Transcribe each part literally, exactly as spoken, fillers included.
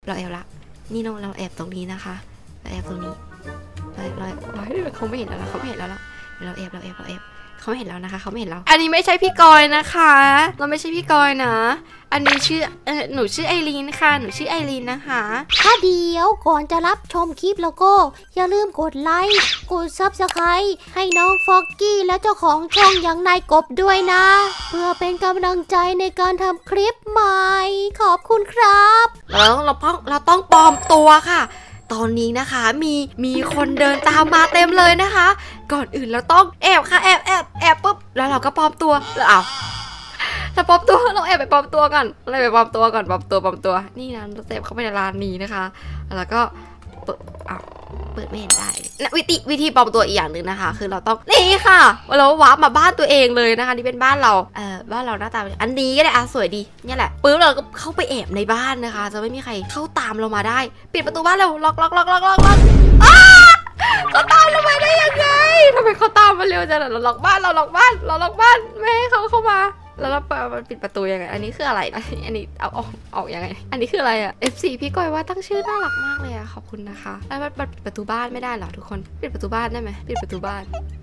เราแอบละนี่เราเราแอบตรงนี้นะคะเราแอบตรงนี้เราเราเราเขาไม่เห็นแล้วเขาไม่เห็นแล้วเราแอบเราแอบเราแอบเขาไม่เห็นแล้วนะคะเขาไม่เห็นเราอันนี้ไม่ใช่พี่กอยนะคะเราไม่ใช่พี่กอยนะอันนี้ชื่อเออหนูชื่อไอรีนค่ะหนูชื่อไอรีนนะคะถ้าเดียวก่อนจะรับชมคลิปแล้วก็อย่าลืมกดไลค์กดซับสไครต์ให้น้องฟอกกี้และเจ้าของช่องอย่างนายกบด้วยนะเพื่อเป็นกำลังใจในการทำคลิปใหม่ขอบคุณครับเราต้องเราต้องเราต้องปลอมตัวค่ะตอนนี้นะคะมีมีคนเดินตามมาเต็มเลยนะคะก่อนอื่นเราต้องแอบค่ะแอบแอบแอบปุ๊บแล้วเราก็ปลอมตัวแล้วเอาเราปลอมตัวเราแอบไปปลอมตัวกันเราไปปลอมตัวก่อนปลอมตัวปลอมตัวนี่นะเราเซฟเข้าไปในร้านนี้นะคะแล้วก็เปิดอ้าวเปิดไม่เห็นได้วิธีวิธีปลอมตัวอีกอย่างหนึ่งนะคะคือเราต้องนี่ค่ะเราวาร์ปมาบ้านตัวเองเลยนะคะนี่เป็นบ้านเราเออบ้านเราหน้าตาอันนี้ก็ได้อ่ะสวยดีนี่แหละปุ๊บเราก็เข้าไปแอบในบ้านนะคะจะไม่มีใครเข้าตามเรามาได้ปิดประตูบ้านเร็วล็อกล็อกล็อกล็อกล็อกล็อกเขาตามเรามาได้ยังไงทำไมเขาตามมาเร็วจังเราล็อกบ้านเราล็อกบ้านเราล็อกบ้านไม่ให้เขาเข้ามาแล้วเราปิดประตูยังไงอันนี้คืออะไรอันนี้เอาออกออกยังไงอันนี้คืออะไรอ่ะ เอฟ ซี พี่ก้อยว่าตั้งชื่อน่ารักมากเลยอ่ะขอบคุณนะคะแล้วมันปิดประตูบ้านไม่ได้หรอทุกคนปิดประตูบ้านได้ไหมปิดประตูบ้าน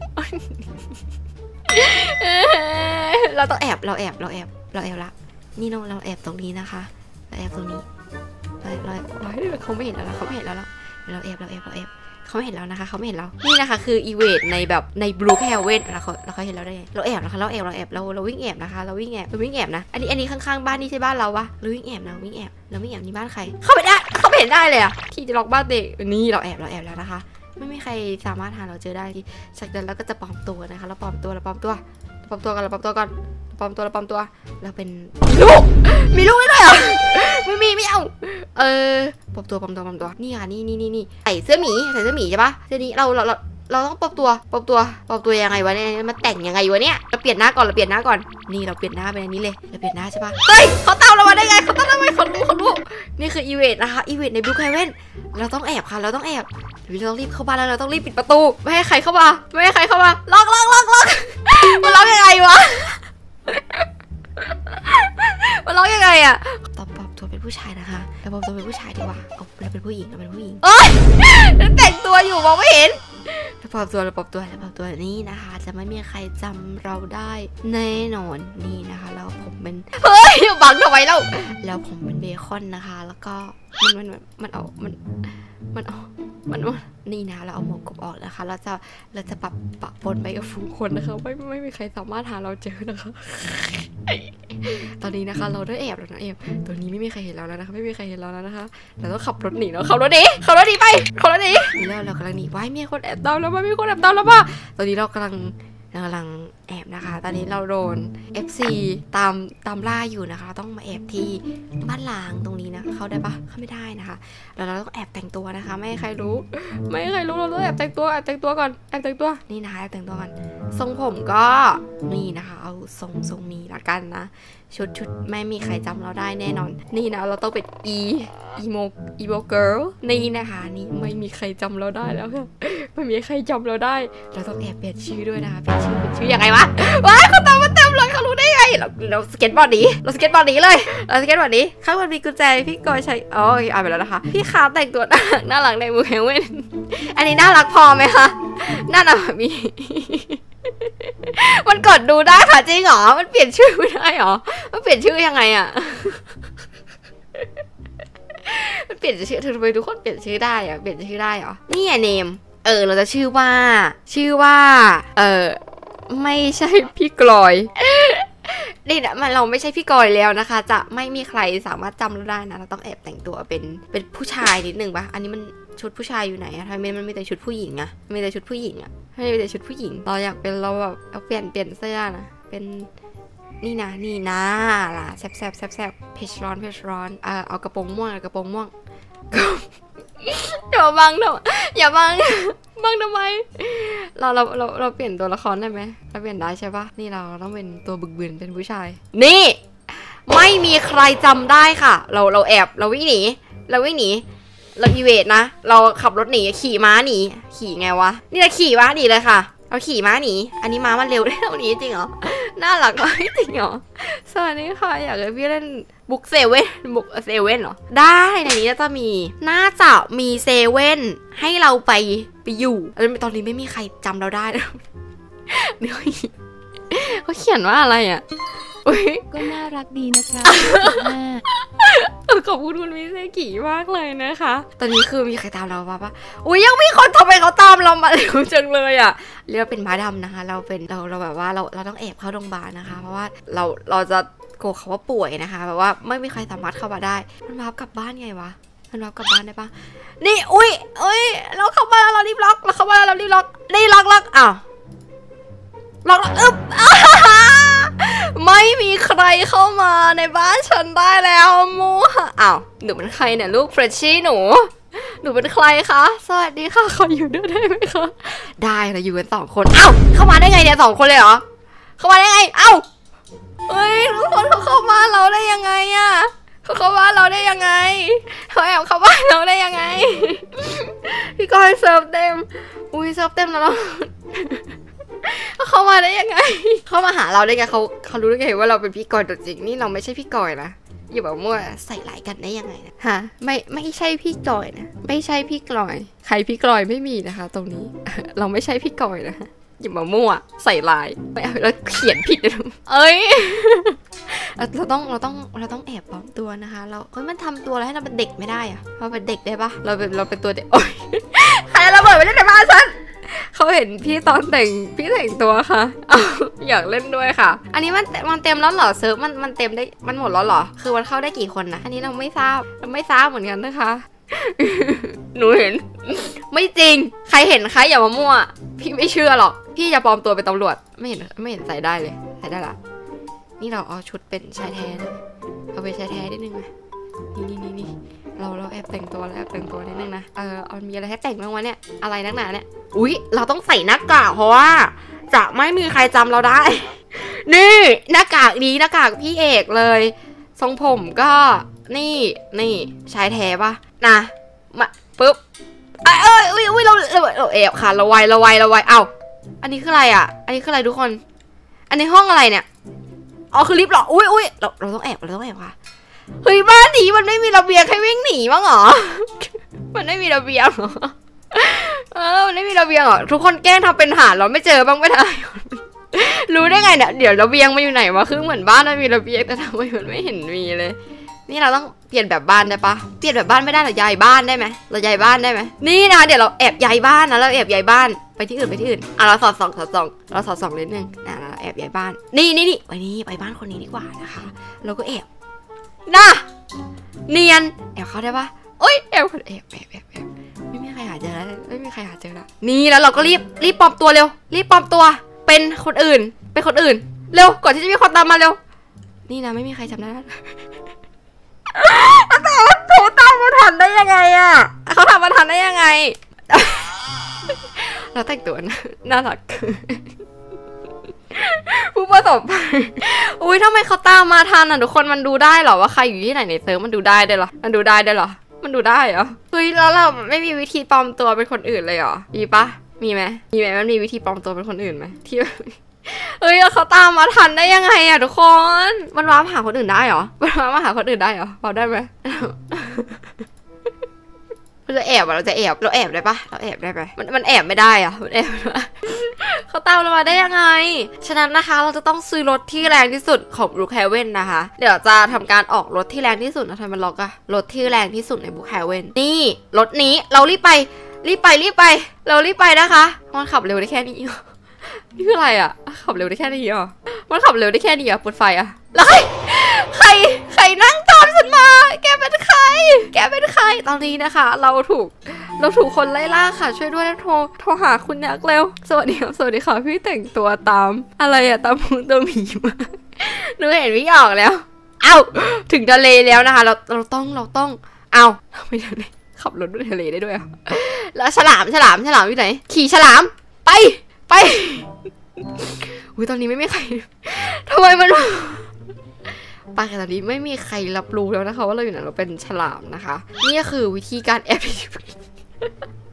เราต้องแอบเราแอบเราแอบเราแอบละนี่เราเราแอบตรงนี้นะคะเราแอบตรงนี้เราเราเราเขาไม่เห็นแล้วเขาไม่เห็นแล้วเราแอบเราแอบเราแอบเขาไม่เห็นแล้วนะคะเขาไม่เห็นเรานี่นะคะคืออีเวนต์ในแบบในบลูคแฮเว่นเราเขาเราเขาเห็นเราได้ไงเราแอบนะคะเราแอบเราแอบเราเราวิ่งแอบนะคะเราวิ่งแอบเราวิ่งแอบนะอันนี้อันนี้ข้างๆบ้านนี่ใช่บ้านเราวะเราวิ่งแอบนะวิ่งแอบเราวิ่งแอบนี่บ้านใครเข้าไปได้เข้าไปเห็นได้เลยอะที่จะล็อกบ้านเด็กนี่เราแอบเราแอบแล้วนะคะไม่มีใครสามารถหาเราเจอได้ที่จากนั้นเราก็จะปลอมตัวนะคะเราปลอมตัวเราปลอมตัวปลอมตัวกันเราปลอมตัวกันปลอมตัวเราปลอมตัวเราเป็นลูกมีลูกไม่ได้เหรอไม่มีไม่เอาเออปลอมตัวปลอมตัวปลอมตัวนี่ค่ะนี่นี่นี่นี่ใส่เสื้อหมีใส่เสื้อหมีใช่ปะเสื้อนี้เราเราเราเราต้องปลอมตัวปลอมตัวปลอมตัวยังไงวะเนี่ยมาแต่งยังไงวะเนี่ยเราเปลี่ยนหน้าก่อนเราเปลี่ยนหน้าก่อนนี่เราเปลี่ยนหน้าเป็นอันนี้เลยเราเปลี่ยนหน้าใช่ปะเฮ้ยเขาตามเรามาได้ไงเขาตามเราไม่คนรู้คนรู้นี่คืออีเวนต์นะคะอีเวนต์ในบลูคแฮเว่นเราต้องแอบค่ะเราต้องแอบเราต้องรีบเข้าบ้านแล้วเราต้องรีบปิดประตูไม่ให้ใครเข้ามาไม่ให้ใครเข้ามาล็อกล็อกล็อกล็อกมันล็อกยังไงวะมันล็อกยังไงอะตอบปอบตัวเป็นผู้ชายนะคะแต่ปอบตัวเป็นผู้ชายดีกว่าเอาเราเป็นผู้หญิงเราเป็นผู้หญิงเอ้ยแต่งตัวอยู่มองไม่เห็นเราปอบตัวเราปอบตัวเราปอบตัวนี่นะคะจะไม่มีใครจำเราได้แน่นอนนี่นะคะแล้วผมเป็นเฮ้ยบังทำไมเล่าแล้วผมเป็นเบคอนนะคะแล้วก็มันมันมันเอามันมันเอามันนี่นะเราเอาหมวกกบออกนะคะเราจะเราจะปรับปะปนไปกับฝูงคนนะคะไม่ไม่มีใครสามารถหาเราเจอนะคะตอนนี้นะคะเราได้แอบแล้วนะแอบตัวนี้ไม่มีใครเห็นเราแล้วนะคะไม่มีใครเห็นเราแล้วนะคะเราต้องขับรถหนีแล้วขับรถหนีขับรถหนีไปขับรถหนีนี่แล้วเรากำลังหนีไว้มีคนแอบตามเราบ้ามีคนแอบตามเราบ้าตอนนี้เรากำลังกำลังแอบนะคะตอนนี้เราโดน เอฟ ซี ตามตามล่าอยู่นะคะต้องมาแอบที่บ้านล้างตรงนี้นะเข้าได้ปะเข้าไม่ได้นะคะแล้วเราต้องแอบแต่งตัวนะคะไม่ให้ใครรู้ไม่ให้ใครรู้เราต้องแอบแต่งตัวแอบแต่งตัวก่อนแอบแต่งตัวนี่นะคะแอบแต่งตัวก่อนทรงผมก็นี่นะคะเอาทรงทรงนี้ละกันนะชุดชุดไม่มีใครจำเราได้แน่นอนนี่นะเราต้องเป็นอีอีโมอีโมเกิร์ลนี่นะคะนี่ไม่มีใครจำเราได้แล้วค่ะไม่มีใครจำเราได้เราต้องแอบเปลี่ยนชื่อด้วยนะคะเปลี่ยนชื่อเป็นชื่อยังไงวะว้ายเขาตามมาเต็มเลยเขารู้ได้ไงเราเราสเก็ตบอร์ดหนีเราสเก็ตบอร์ดหนีเลยเราสเก็ตบอร์ดหนีข้างบนมีกุญแจพี่กอยใช้อ๋อเอาไปแล้วนะคะพี่ขาแต่งตัวน่ารักในมือแฮเว่นอันนี้น่ารักพอไหมคะน่ารักแบบนี้มันกดดูได้ค่ะจริงเหรอมันเปลี่ยนชื่อไม่ได้หรอมันเปลี่ยนชื่อยังไงอะมันเปลี่ยนชื่อทำไมทุกคนเปลี่ยนชื่อได้อะเปลี่ยนชื่อได้เหรอนี่ไงเนมเออเราจะชื่อว่าชื่อว่าเออไม่ใช่พี่กลอยนี่นะมันเราไม่ใช่พี่กอยแล้วนะคะจะไม่มีใครสามารถจำเราได้นะเราต้องแอบแต่งตัวเป็นเป็นผู้ชายนิดนึงปะอันนี้มันชุดผู้ชายอยู่ไหนอะทำไมมันมีแต่ชุดผู้หญิงอะมีแต่ชุดผู้หญิงอะทำไมมีแต่ชุดผู้หญิงเราอยากเป็นเราแบบเอาเปลี่ยนเปลี่ยนเสื้อนะเป็นนี่นะนี่นะล่ะแซบแซบแซบแซบเพชรร้อนเพชรร้อนเออเอากระโปรงม่วงกระโปรงม่วงอย่าบังเถอะอย่าบังบังทำไมเราเราเราเราเปลี่ยนตัวละครได้ไหมเราเปลี่ยนได้ใช่ปะนี่เราต้องเป็นตัวบึกบืนเป็นผู้ชายนี่ไม่มีใครจำได้ค่ะเราเราแอบเราวิ่งหนีเราวิ่งหนีเราอีเวทนะเราขับรถหนีขี่ม้าหนีขี่ไงวะนี่เราขี่ม้าหนีเลยค่ะเราขี่ม้าหนีอันนี้ม้ามันเร็วได้เท่านี้จริงเหรอน่ารักไหมจริงเหรอสวัสดีค่ะอยากให้พี่เล่นบุ๊กเซเว่นบุ๊กเซเว่นเหรอได้ในนี้จะมีน่าจะมีเซเว่นให้เราไปไปอยู่ตอนนี้ไม่มีใครจำเราได้เดี๋ยวเขาเขียนว่าอะไรอ่ะก็น่ารักดีนะคะขอบคุณคุณมิเซกิมากเลยนะคะตอนนี้คือมีใครตามเราปะปะอุ้ยยังมีคนทำไมเขาตามเรามาเร็วจังเลยอ่ะเรียกเป็นม้าดำนะคะเราเป็นเราเราแบบว่าเราเราต้องแอบเข้าโรงพยาบาลนะคะเพราะว่าเราเราจะโกรธเขาว่าป่วยนะคะแบบว่าไม่มีใครสามารถเข้ามาได้มันวาร์ปกลับบ้านไงวะมันวาร์ปกลับบ้านได้ปะนี่อุ้ยอุ้ยเราเข้ามาแล้วเรารีบล็อกเราเข้ามาแล้วเรารีบล็อกนี่ล็อกล็อกอ้าวล็อกอึ๊บไม่มีใครเข้ามาในบ้านฉันได้แล้วมูอ้าวหนูเป็นใครเนี่ยลูกเฟรชชี่หนูหนูเป็นใครคะสวัสดีค่ะขออยู่ด้วยได้ไหมคะได้เราอยู่กันสองคนอ้าวเข้ามาได้ไงเนี่ยสองคนเลยเหรอเข้ามาได้ไงอ้าวเฮ้ยทุกคนเขาเข้ามาเราได้ยังไงอะเขาเข้าบ้านเราได้ยังไงเขาแอบเข้าบ้านเราได้ยังไงพี่ก้อยเซิร์ฟเต็มอุ้ยเซิร์ฟเต็มแล้วเราเขามาได้ยังไงเขามาหาเราได้ไงเขาเขารู้ได้ไงว่าเราเป็นพี่กอยตัวจริงนี่เราไม่ใช่พี่กอยนะอย่าบอกมั่วใส่หลายกันได้ยังไงนะฮะไม่ไม่ใช่พี่กอยนะไม่ใช่พี่กอยใครพี่กอยไม่มีนะคะตรงนี้เราไม่ใช่พี่กอยนะอย่ามามั่วใส่ลายไม่เอาแล้วเขียนผิดเลยเอ้ยเราต้องเราต้องเราต้องแอบปลอมตัวนะคะเราเฮ้ยมันทำตัวแล้วให้เราเป็นเด็กไม่ได้อะเราเป็นเด็กได้ปะเราเป็นเราเป็นตัวเด็กโอ้ยใครระเบิดไปได้ในบ้านฉันเขาเห็นพี่ตอนแต่งพี่แต่งตัวค่ะอยากเล่นด้วยค่ะอันนี้มันมันเต็มแล้วเหรอเซิร์ฟมันมันเต็มได้มันหมดแล้วเหรอคือมันเข้าได้กี่คนนะอันนี้เราไม่ทราบเราไม่ทราบเหมือนกันนะคะหนูเห็นไม่จริงใครเห็นใครอย่ามามั่วพี่ไม่เชื่อหรอกพี่จะปลอมตัวเป็นตำรวจไม่เห็นไม่เห็นใส่ได้เลยใส่ได้ละนี่เราเอาชุดเป็นชายแท้เอาไปชายแท้นิดนึงไหมนี่นี่นี่นี่เราเราแอบแต่งตัวแล้วแอบแต่งตัวนิดนึงนะเออเอามีอะไรให้แต่งบ้างวะเนี่ยอะไรนักหนาเนี่ยอุ๊ยเราต้องใส่หน้ากากเพราะว่าจะไม่มีใครจำเราได้นี่หน้ากากนี้หน้ากากพี่เอกเลยทรงผมก็นี่นี่ชายแท้ปะนะมาปุ๊บเอ้ยเอ้ยอุ้ยเราเราแอบค่ะเราไวเราไวเราไวเอ้าอันนี้คืออะไรอ่ะอันนี้คืออะไรทุกคนอันนี้ห้องอะไรเนี่ยอ๋อคือลิฟต์หรออุ้ยอุ้ยเราเราต้องแอบเราต้องแอบค่ะเฮ้ยบ้านนี้มันไม่มีระเบียงให้วิ่งหนีบ้างเหรอมันไม่มีระเบียงเหรอเออมันไม่มีระเบียงเหรอทุกคนแกล้งทำเป็นหาเราไม่เจอบ้างไม่ได้รู้ได้ไงเนี่ยเดี๋ยวระเบียงมาอยู่ไหนวะคือเหมือนบ้านมันมีระเบียงแต่ทำไมมันไม่เห็นมีเลยนี่เราต้องเปลี่ยนแบบบ้านได้ปะเปลี่ยนแบบบ้านไม่ได้หรอย้ายบ้านได้ไหมเราย้ายบ้านได้ไหมนี่นะเดี๋ยวเราแอบย้ายบ้านนะเราแอบย้ายบ้านไปที่อื่นไปที่อื่นอ่ะเราสอดส่องสอดส่องเราสอดส่องนิดนึงอ่ะเราแอบย้ายบ้านนี่นี่นี่ไปนี่ไปบ้านคนนี้ดีกว่านะคะเราก็แอบน่ะเนียนแอบเข้าได้ปะโอ๊ยแอบแอบแอบแอบแอบไม่มีใครหาเจอแล้วไม่มีใครหาเจอแล้วนี่แล้วเราก็รีบรีบปลอมตัวเร็วรีบปลอมตัวเป็นคนอื่นเป็นคนอื่นเร็วก่อนที่จะมีคนตามมาเร็วนี่นะไม่มีใครจำได้แต่ว่าเขาตามมาทันได้ยังไงอ่ะเขาทำมาทันได้ยังไงเราแต่งตัวน่ารักผู้ประสบภัยอุ้ยทำไมเขาตามมาทันอ่ะทุกคนมันดูได้เหรอว่าใครอยู่ที่ไหนในเซิร์ฟมันดูได้ได้เหรอมันดูได้ได้เหรอมันดูได้เหรอเฮ้ยแล้วเราไม่มีวิธีปลอมตัวเป็นคนอื่นเลยเหรอมีปะมีไหมมีไหมมันมีวิธีปลอมตัวเป็นคนอื่นไหมที่เฮ้ยเขาตามมาทันได้ยังไงอ่ะทุกคนมันว้าหาคนอื่นได้เหรอมันว้ามาหาคนอื่นได้เหรอพอได้ไหมเราจะแอบเราจะแอบเราแอบได้ปะเราแอบได้ไหมมันมันแอบไม่ได้อ่ะมันแอบเขาตามเรามาได้ยังไงฉะนั้นนะคะเราจะต้องซื้อรถที่แรงที่สุดของบรูคแฮเว่นนะคะเดี๋ยวจะทำการออกรถที่แรงที่สุดนะทำไมมันล็อกอะรถที่แรงที่สุดในบรูคแฮเว่นนี่รถนี้เรารีบไปรีบไปรีบไปเรารีบไปนะคะมันขับเร็วได้แค่นี้นี่คืออะไรอ่ะขับเร็วได้แค่นี้เหรอมันขับเร็วได้แค่นี้เหรอเปิดไฟอ่ะแล้วใครใครนั่งตามฉันมาแกเป็นใครแกเป็นใครตอนนี้นะคะเราถูกเราถูกคนไล่ล่าค่ะช่วยด้วยนะโทรโทรหาคุณยักษ์เร็วสวัสดีครับสวัสดีค่ะพี่แต่งตัวตามอะไรอะตามพุงตัวหมีมาหนูเห็นพี่ออกแล้วเอ้าถึงทะเลแล้วนะคะเราเราต้องเราต้องเอ้าไม่ทะเลขับรถด้วยทะเลได้ด้วยอ่ะแล้วฉลามฉลามฉลามอยู่ไหนขี่ฉลามไปไปอุ้ยตอนนี้ไม่มีใครทำไมมันไปตอนนี้ไม่มีใครรับรู้แล้วนะคะว่าเราอยู่ไหนเราเป็นฉลามนะคะนี่ก็คือวิธีการแอบ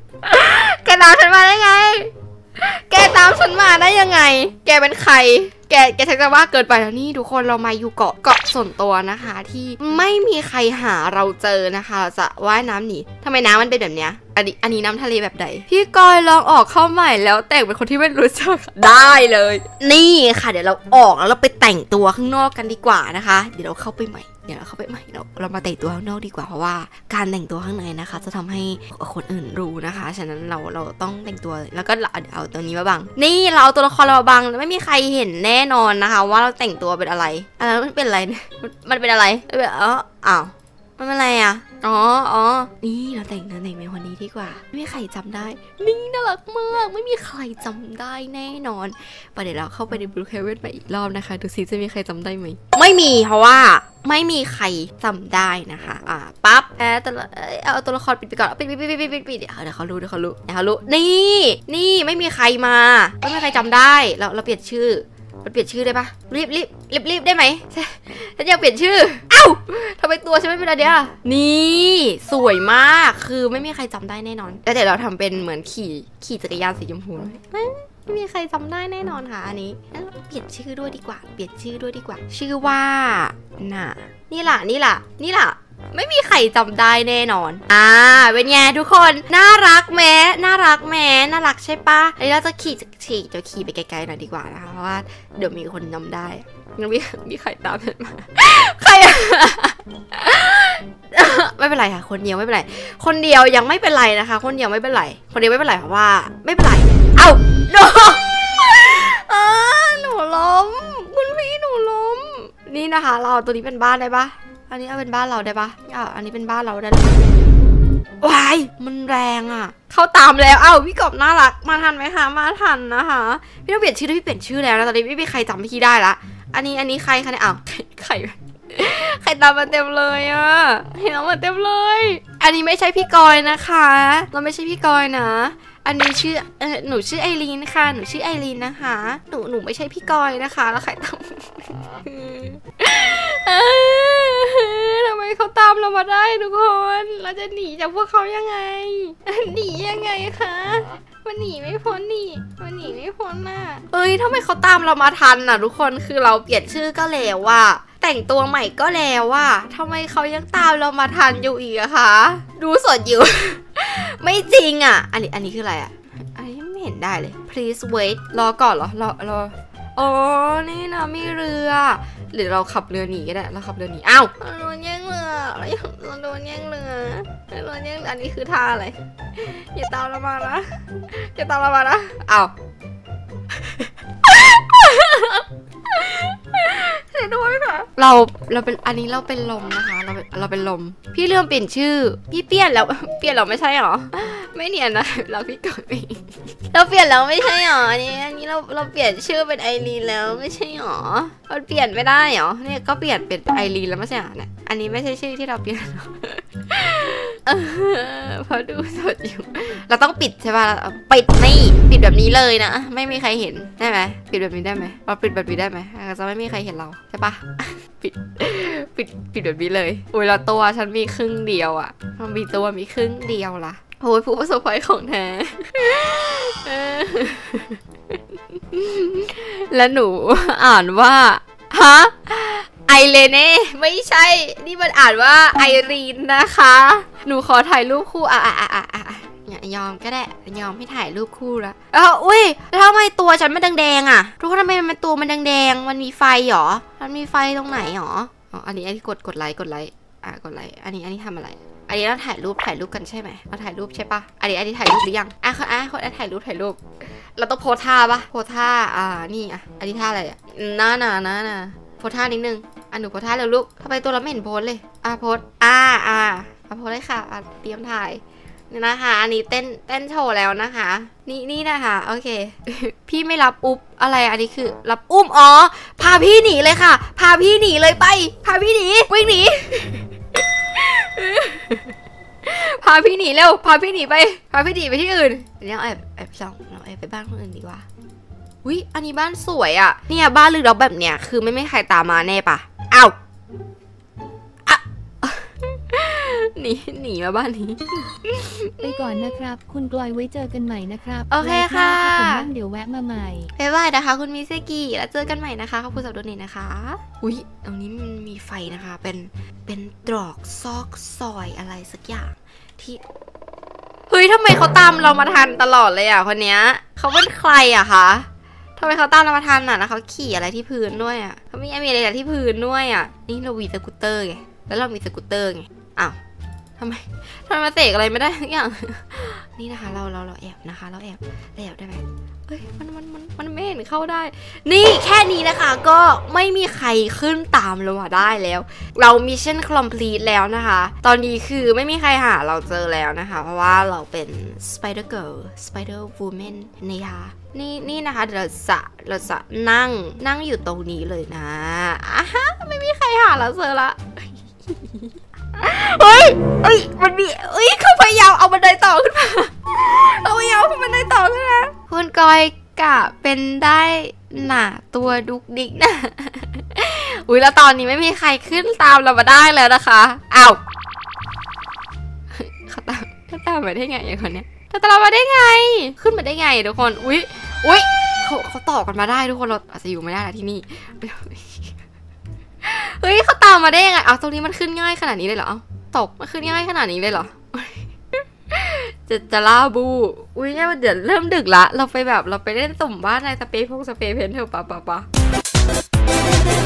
แกตามฉันมาได้ไงแกตามฉันมาได้ยังไงแกเป็นใครแกแกแกชักจะว่าเกินไปแล้วนี่ทุกคนเรามาอยู่เกาะเกาะส่วนตัวนะคะที่ไม่มีใครหาเราเจอนะคะเราจะว่ายน้ำหนีทำไมน้ำมันเป็นแบบเนี้ยอันนี้อันนี้น้ำทะเลแบบใดพี่กอยลองออกเข้าใหม่แล้วแต่งเป็นคนที่ไม่รู้จักได้เลยนี่ค่ะเดี๋ยวเราออกแล้วเราไปแต่งตัวข้างนอกกันดีกว่านะคะเดี๋ยวเราเข้าไปใหม่เดี๋ยวเราเข้าไปใหม่เราเรามาแต่งตัวข้างนอกดีกว่าเพราะว่าการแต่งตัวข้างในนะคะจะทำให้คนอื่นรู้นะคะฉะนั้นเราเราต้องแต่งตัวแล้วก็เอาตัวนี้มาบังนี่เราเอาตัวละครเรามาบังไม่มีใครเห็นแน่นอนนะคะว่าเราแต่งตัวเป็นอะไรอะไรมันเป็นอะไรมันเป็นอะไรเป็นอ๋ออ้าวมันเป็นอะไรอ่ะอ๋ออ๋อนี่เราแต่งเราแต่งเป็นคนนี้ดีกว่าไม่มีใครจำได้นี่น่ารักมากไม่มีใครจำได้แน่นอนประเดี๋ยวเราเข้าไปในบลูเคเว่นไปอีกรอบนะคะดูซิจะมีใครจำได้ไหมไม่มีเพราะว่าไม่มีใครจำได้นะคะอ่าปั๊บแอดตัวเอาตัวละครปิดไปก่อนปิดปิดปิดปิดปิดปิดเดี๋ยวเขารู้เดี๋ยวเขารู้เดี๋ยวเขารู้นี่นี่ไม่มีใครมาไม่มีใครจำได้เราเราเปลี่ยนชื่อมันเปลี่ยนชื่อได้ปะรีบรีบรีบรีบได้ไหมฉันอยากเปลี่ยนชื่อเอ้าทำไมตัวฉันไม่เป็นอะไรเนี่ยนี่สวยมากคือไม่มีใครจำได้แน่นอนแต่เดี๋ยวเราทำเป็นเหมือนขี่ขี่จักรยานสีชมพูไม่มีใครจำได้แน่นอนค่ะอันนี้แล้วเปลี่ยนชื่อด้วยดีกว่าเปลี่ยนชื่อด้วยดีกว่าชื่อว่าน่ะนี่ล่ะนี่ล่ะนี่ล่ะไม่มีใครจำได้แน่นอนอ่าเป็นไงทุกคนน่ารักแม้น่ารักแม้น่ารักใช่ปะเดี๋ยวเราจะขี่ขี่จะขี่ไปไกลๆหน่อยดีกว่านะคะเพราะว่าเดี๋ยวมีคนจำได้ยังมีมีใครตามฉันมาใครอะไม่เป็นไรค่ะคนเดียวไม่เป็นไรคนเดียวยังไม่เป็นไรนะคะคนเดียวไม่เป็นไรคนเดียวไม่เป็นไรเพราะว่าไม่เป็นไรเอ้าโนอ่าหนูล้มคุณพี่หนูล้มนี่นะคะเราตัวนี้เป็นบ้านได้ปะอันนี้เอาเป็นบ้านเราได้ปะอ่าอันนี้เป็นบ้านเราได้เลย วายมันแรงอ่ะเข้าตามแล้วเอ้าพี่กบน่ารักมาทันไหมคะมาทันนะคะพี่ต้องเปลี่ยนชื่อพี่เปลี่ยนชื่อแล้วนะตอนนี้ไม่มีใครจำพี่ได้ละอันนี้อันนี้ใครคะเนี่ยอ้าวใครใครตามมาเต็มเลยอ่ะเห็นมาเต็มเลยอันนี้ไม่ใช่พี่กอยนะคะเราไม่ใช่พี่กอยนะอันนี้ชื่อเออหนูชื่อไอรีนค่ะหนูชื่อไอรีนนะคะหนูหนูไม่ใช่พี่กอยนะคะแล้วใครตามทำไมเขาตามเรามาได้ทุกคนเราจะหนีจากพวกเขายังไงหนียังไงคะมันหนีไม่พ้นนี่มันหนีไม่พ้นน่ะเอ้ยทำไมเขาตามเรามาทันน่ะทุกคนคือเราเปลี่ยนชื่อก็แล้วว่าแต่งตัวใหม่ก็แล้วว่าทำไมเขายังตามเรามาทันอยู่อีกอะคะดูสดอยู่ ไม่จริงอะอันนี้อันนี้คืออะไรอะอันนี้ไม่เห็นได้เลย please wait รอก่อนเหรอรอรออ๋อนี่นะมีเรือหรือเราขับเรือหนีก็ได้เราขับเรือหนีอ้าวเราโดนแย่งเรือเราโดนแย่งเรือเราโดนแย่งอันนี้คือท่าอะไรอย่าตามเรามานะอย่าตามเรามานะอ้าวเห็นด้วยค่ะเราเราเป็นอันนี้เราเป็นลมนะคะเราเราเป็นลมพี่เลื่อมเปลี่ยนชื่อพี่เปลี่ยนแล้วเปลี่ยนเราไม่ใช่หรอไม่เนียนนะเราพี่กดเองเราเปลี่ยนแล้วไม่ใช่หรอนี่อันนี้เราเราเปลี่ยนชื่อเป็นไอรีนแล้วไม่ใช่หรอเราเปลี่ยนไม่ได้หรอเนี่ยก็เปลี่ยนเป็นไอรีนแล้วไม่ใช่หรอเนี่ยอันนี้ไม่ใช่ชื่อที่เราเปลี่ยนพอดูสดอยู่เราต้องปิดใช่ป่ะปิดนี่ปิดแบบนี้เลยนะไม่มีใครเห็นได้ไหมปิดแบบนี้ได้ไหมเราปิดแบบนี้ได้ไหมจะไม่มีใครเห็นเราใช่ปะปิดปิดปิดแบบนี้เลยโอ้ยเราตัวฉันมีครึ่งเดียวอ่ะมันมีตัวมีครึ่งเดียวล่ะโอ้ยผู้ประสบภัยของแท้และหนูอ่านว่าฮะไอเลเน่ไม่ใช่นี่มันอ่านว่าไอรีนนะคะหนูขอถ่ายรูปคู่อ่ะอ่ะอ่ะอ่ะอ่ะยอมก็ได้ยอมให้ถ่ายรูปคู่แล้วอ้าวอุ้ยแล้วทำไมตัวฉันมันแดงๆอ่ะทุกคนทำไมมันตัวมันแดงๆมันมีไฟหรอมันมีไฟตรงไหนหรออ๋ออันนี้อันนี้กดกดไลค์กดไลค์อ่ะกดไลค์อันนี้อันนี้ทำอะไรอันนี้เราถ่ายรูปถ่ายรูปกันใช่ไหมเราถ่ายรูปใช่ปะอันนี้อันนี้ถ่ายรูปหรือยังอ่ะเขาอ่ะคนถ่ายรูปถ่ายรูปเราต้องโพสท่าปะโพสท่าอ่านี่อ่ะอันนี้ท่าอะไรอ่ะน่าหนาน่าหนาโพสท่านิดนึงอ่ะหนูโพสท่าเร็วลูกทำไมตัวเราไม่เห็นโพสเลยอ่ะโพสอ่าอ่าเอาโพสเลยค่ะอ่ะเตรียมถ่ายนี่นะคะอันนี้เต้นเต้นโชว์แล้วนะคะนี่นี่นะคะโอเคพี่ไม่รับอุ๊บอะไรอันนี้คือรับอุ้มอ๋อพาพี่หนีเลยค่ะพาพี่หนีเลยไปพาพี่หนีวิ่งหนีพาพี่หนีเร็วพาพี่หนีไปพาพี่หนีไปที่อื่นเดี๋ยวแอบแอบส่องเราแอบไปบ้านคนอื่นดีกว่าอุ้ยอันนี้บ้านสวยอ่ะเนี่ยบ้านลึกลับแบบเนี้ยคือไม่ไม่ใครตามมาแน่ปะอ้าวหนีหนีมาบ้านนี้ไปก่อนนะครับ คุณกลอยไว้เจอกันใหม่นะครับโอเคค่ะผมนั่งเดี๋ยวแวะมาใหม่บ๊ายบายนะคะคุณมิเซกิแล้วเจอกันใหม่นะคะขอบคุณสำหรับดูนี่นะคะอุ๊ยตรงนี้มันมีไฟนะคะเป็นเป็นตรอกซอกซอยอะไรสักอย่างที่เฮ้ยทำไมเขาตามเรามาทันตลอดเลยอ่ะคนเนี้ยเขาเป็นใครอะคะทำไมเขาตามเรามาทันอ่ะแล้วเขาขี่อะไรที่พื้นด้วยอ่ะเขาไม่มีอะไรที่พื้นด้วยอ่ะนี่เราวีสกูตเตอร์ไงแล้วเรามีสกูตเตอร์ไงอ้าวทำไมทำไมมาเตะอะไรไม่ได้ทุกอย่าง นี่นะคะเราเราเราแอบนะคะเราแอบเราแอบได้ไหมเอ้ยมันมันมันมันไม่เห็นเข้าได้นี่แค่นี้นะคะก็ไม่มีใครขึ้นตามเรามาได้แล้วเรามิชชั่นคอมพลีทแล้วนะคะตอนนี้คือไม่มีใครหาเราเจอแล้วนะคะเพราะว่าเราเป็น Spider Girl Spider Woman นะคะนี่นี่นะคะเดี๋ยวเราจะเราจะนั่งนั่งอยู่ตรงนี้เลยนะอ่ะฮะไม่มีใครหาเราเจอละ เฮ้ยเอ้ยมันมีเอ้ยเขาพยายามเอาบันไดต่อขึ้นมาเอาพยายามเอาบันไดต่อขึ้นมาคุณกอยกะเป็นได้หนาตัวดุกดิกนะ อุ้ยแล้วตอนนี้ไม่มีใครขึ้นตามเรามาได้แล้วนะคะอ้าวเขาตามเขาตามมาได้ไงอย่างคนเนี้ยเขาตามมาได้ไงขึ้นมาได้ไงทุกคนอุ้ยอุ้ยเขาเขาต่อกันมาได้ทุกคนเราอาจจะอยู่ไม่ได้แล้วที่นี่ เฮ้ยเขาตามมาได้ยังไงเอาตรงนี้มันขึ้นง่ายขนาดนี้เลยเหรอตกมันขึ้นง่ายขนาดนี้เลยเหรอ จะจะล่าบูอุ้ยเนี่ยเดี๋ยวเริ่มดึกละเราไปแบบเราไปเล่นสุ่มบ้านในสเปซพวกสเปซเพนเถอะปะปะปะ